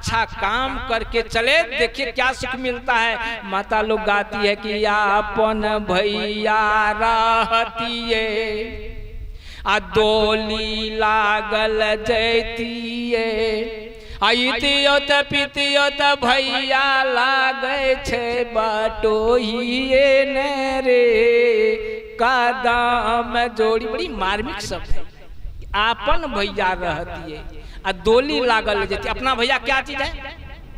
अच्छा काम करके चले, देखिए क्या सुख मिलता है। माता लोग गाती है कि आपन भैया रहतिए आ डोली लागल जैतिए, आइतियो त पीतियो त भैया लागे छे बटोहिए ने रे कदम जोड़ी। बड़ी मार्मिक शब्द है। आपन भैया रहती है आ डोली लागल जैती। अपना भैया क्या चीज है?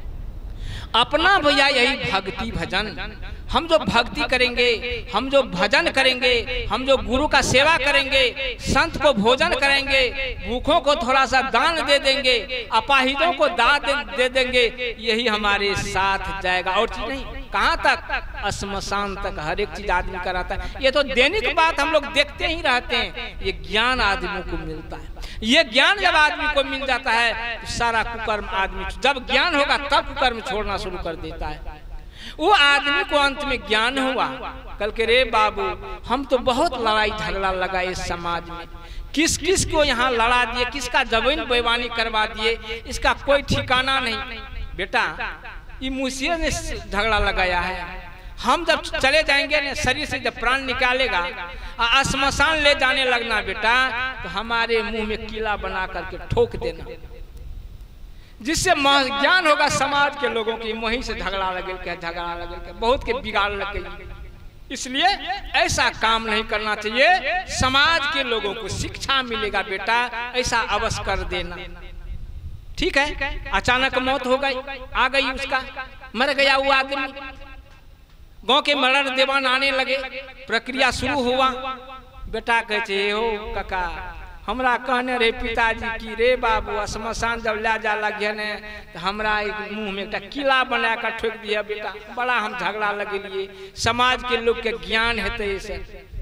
अपना भैया यही भक्ति भजन। हम जो भक्ति करेंगे, हम जो भजन करेंगे, हम जो गुरु का सेवा करेंगे, संत को भोजन करेंगे, भूखों को थोड़ा सा दान दे देंगे, अपाहिजों को दान दे देंगे, यही हमारे साथ जाएगा और चीज नहीं। कहाँ तक? श्मशान तक हर एक चीज आदमी कराता है। ये तो दैनिक बात हम लोग देखते ही रहते हैं। ये ज्ञान आदमी को मिलता है। ये ज्ञान जब आदमी को मिल जाता है तो सारा कुकर्म आदमी, जब ज्ञान होगा तब कुकर्म छोड़ना शुरू कर देता है। वो आदमी को अंत में ज्ञान हुआ, कल के रे बाबू हम तो बहुत लड़ाई झगड़ा लगा इस समाज में, किस किस को यहाँ लड़ा दिए, किसका जमीन बेईमानी करवा दिए, इसका कोई ठिकाना नहीं। बेटा ये मुझसे ने झगड़ा लगाया है। हम जब चले जाएंगे ना, शरीर से जब प्राण निकालेगा, श्मशान ले जाने लगना बेटा, तो हमारे मुंह में कीला बना करके ठोक देना, जिससे ज्ञान होगा समाज के लोगों की। वहीं से झगड़ा लगे बहुत के बिगाड़ लग गई। इसलिए ऐसा काम नहीं करना चाहिए। समाज के लोगों को शिक्षा मिलेगा बेटा, ऐसा अवश्य कर देना। ठीक है, अचानक मौत हो गई, आ गई उसका, मर गया वो आदमी, गांव के मर्डर देवान आने लगे, प्रक्रिया शुरू हुआ। बेटा कहते हो काका हमरा कहने रे पिताजी की रे बाबू श्मशान जब ले जा लगे ने तो हमरा एक मुंह में एक किला बना कर ठोक दिया बेटा, बड़ा हम झगड़ा लगे लिए। समाज के लोग के ज्ञान हेते ऐसे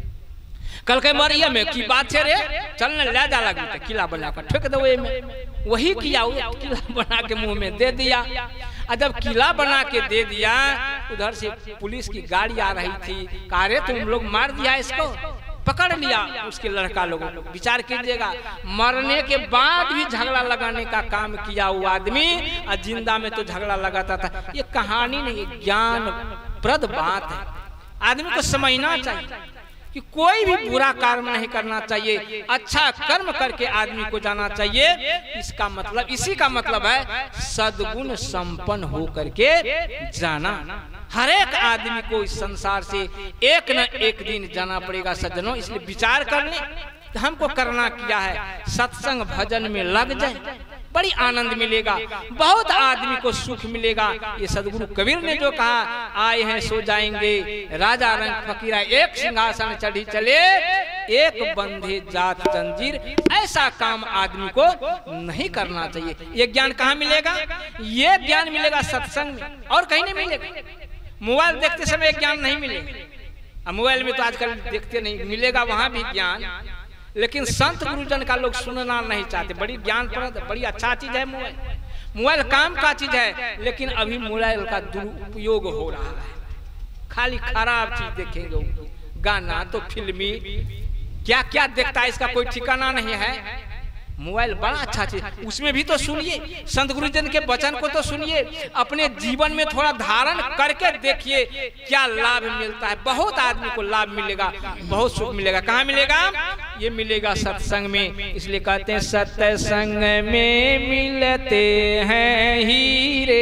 कल के मरिया में की बात है रे, चल न ले जा लगे तो किला बना कर ठोक दो में। वही किया, वो किला बना के मुंह में दे दिया। और जब किला बना के दे दिया, उधर से पुलिस की गाड़ी आ रही थी, कहा रे तुम लोग मार दिया इसको, पकड़ लिया उसके लड़का लोगों को। विचार कीजिएगा, मरने के बाद भी झगड़ा लगाने का काम किया वो आदमी, और जिंदा में तो झगड़ा लगाता था। ये कहानी नहीं, ज्ञान प्रद बात है। आदमी को समझना चाहिए कि कोई भी बुरा कर्म नहीं करना चाहिए, अच्छा कर्म करके आदमी को जाना चाहिए। इसका मतलब, इसी का मतलब है सद्गुण संपन्न हो करके जाना। हर एक आदमी को इस संसार से एक न एक दिन जाना पड़ेगा सज्जनों। इसलिए विचार कर लें कि हमको करना क्या है। सत्संग भजन में लग जाए, बड़ी आनंद मिलेगा, बहुत आदमी को सुख मिलेगा। ये सदगुरु कबीर ने जो कहा, आए हैं सो जाएंगे, राजा रंग फकीरा एक सिंहासन चढ़ी चले, एक बंधे जात जंजीर। ऐसा काम आदमी को नहीं करना चाहिए। ये ज्ञान कहाँ मिलेगा? ये ज्ञान मिलेगा सत्संग में, और कहीं नहीं मिलेगा। मोबाइल देखते समय ज्ञान नहीं मिलेगा। मोबाइल में तो आजकल देखते नहीं, मिलेगा वहां भी ज्ञान, लेकिन संत गुरुजन का लोग सुनना नहीं चाहते। बड़ी ज्ञानप्रद, बड़ी अच्छा चीज है मोबाइल। मोबाइल काम का चीज है, लेकिन अभी मोबाइल का दुरुपयोग हो रहा है। खाली खराब चीज देखेंगे, गाना तो फिल्मी, क्या क्या देखता है इसका कोई ठिकाना नहीं है। मोबाइल बड़ा अच्छा चीज, उसमें भी तो सुनिए, संत गुरुजन के वचन को तो सुनिए, अपने जीवन में थोड़ा धारण करके देखिए क्या लाभ मिलता है। बहुत आदमी को लाभ मिलेगा, बहुत सुख मिलेगा। कहाँ मिलेगा? ये मिलेगा सत्संग में। इसलिए कहते हैं सत्संग में मिलते हैं हीरे,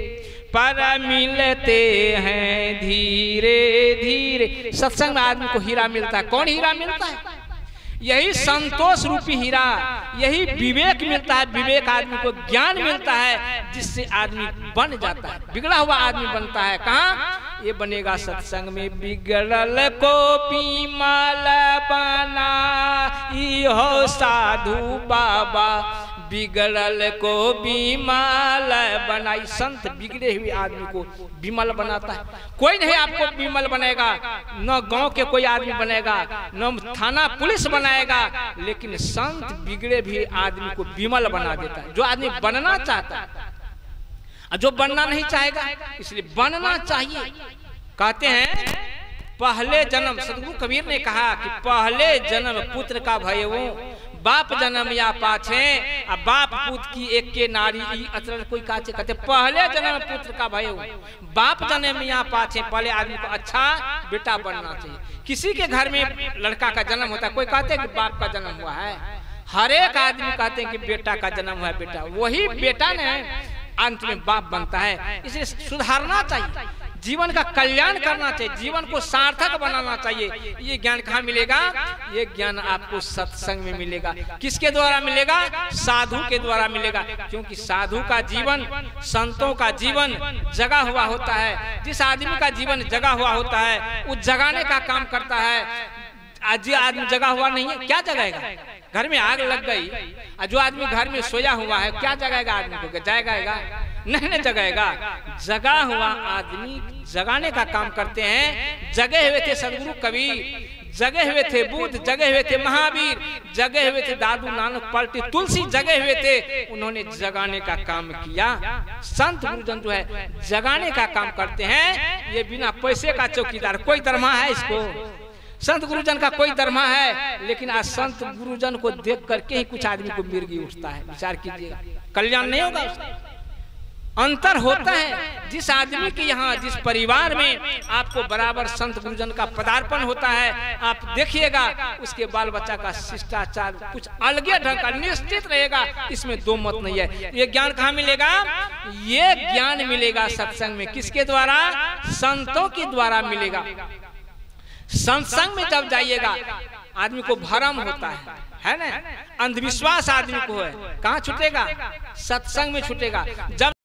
पर मिलते हैं धीरे धीरे। सत्संग में आदमी को हीरा मिलता है। कौन हीरा मिलता है? यही संतोष रूपी हीरा, यही विवेक मिलता है। विवेक आदमी को ज्ञान मिलता है, जिससे आदमी बन जाता है, बिगड़ा हुआ आदमी बनता है। कहाँ? ये बनेगा सत्संग में। बिगड़ल को बीमाल बना हो साधु बाबा, बिगड़ल को बीमाल बनाई। संत बिगड़े हुए आदमी को विमल बनाता है। कोई नहीं आपको विमल बनाएगा, न गांव के कोई आदमी बनेगा, न थाना पुलिस बनाएगा, लेकिन संत बिगड़े भी आदमी को विमल बना देता है। जो आदमी बनना चाहता है, जो बनना नहीं चाहेगा, इसलिए बनना चाहिए। कहते हैं पहले जन्म, सदगुरु कबीर ने कहा कि पहले जन्म पुत्र का भय वो, बाप जन्म या पाछे आ बाप पुत्र की एक के नारी अचरज कोई काचे कहते पहले जन्म पुत्र का भय हो। बाप जन्म या पाछे पहले आदमी को अच्छा बेटा बनना चाहिए। किसी के घर में लड़का का जन्म होता है कोई कहते कि बाप का जन्म हुआ है, हर एक आदमी कहते हैं कि बेटा का जन्म हुआ है, बेटा वही बेटा ने अंत में बाप बनता है। इसे सुधारना चाहिए, जीवन का कल्याण करना चाहिए, जीवन को सार्थक बनाना चाहिए। ये ज्ञान कहाँ मिलेगा? ये ज्ञान आपको सत्संग में मिलेगा। किसके द्वारा मिलेगा? साधु के द्वारा मिलेगा, क्योंकि साधु का जीवन, संतों का जीवन जगा हुआ होता है। जिस आदमी का जीवन जगा हुआ होता है वो जगाने का काम करता है। आज आदमी जगा हुआ नहीं है, क्या जगाएगा? घर में आग लग गई, जो आदमी घर में सोया हुआ है क्या जगाएगा? आदमी को जगाएगा? नहीं जगाएगा। जगा हुआ आदमी जगाने का काम करते हैं। जगे हुए थे सदगुरु कबीर, जगे हुए थे बुद्ध, जगे हुए थे महावीर, जगे हुए थे दादू नानक पलटी तुलसी, जगे हुए थे, उन्होंने जगाने का काम किया। संत गुरुजन जो है जगाने का काम करते हैं। ये बिना पैसे का चौकीदार, कोई दरमा है इसको? संत गुरुजन का कोई दरमा है? लेकिन आज संत गुरुजन को देख करके ही कुछ आदमी को मिर्गी उठता है। विचार कीजिएगा, कल्याण नहीं होगा उसका। अंतर होता है जिस आदमी के यहाँ, जिस परिवार में आपको बराबर संत गुरुजन का पदार्पण होता है, आप देखिएगा उसके बाल बच्चा का शिष्टाचार कुछ अलगे ढंग का निश्चित रहेगा। इसमें दो मत नहीं है। ये ज्ञान कहाँ मिलेगा? ये ज्ञान मिलेगा सत्संग में। किसके द्वारा? संतों के द्वारा मिलेगा। सत्संग में जब जाइएगा आदमी को भरम होता है ना, अंधविश्वास आदमी को है, कहाँ छूटेगा? सत्संग में छूटेगा। जब